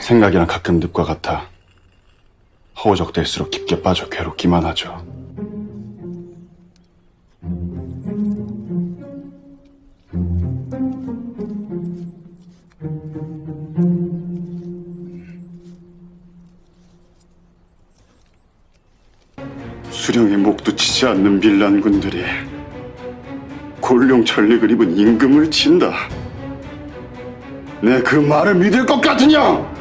생각이란 가끔 늪과 같아 허우적대일수록 깊게 빠져 괴롭기만 하죠. 수령의 목도 치지 않는 밀란군들이 골룡 천릭을 입은 임금을 친다. 내 그 말을 믿을 것 같으냐?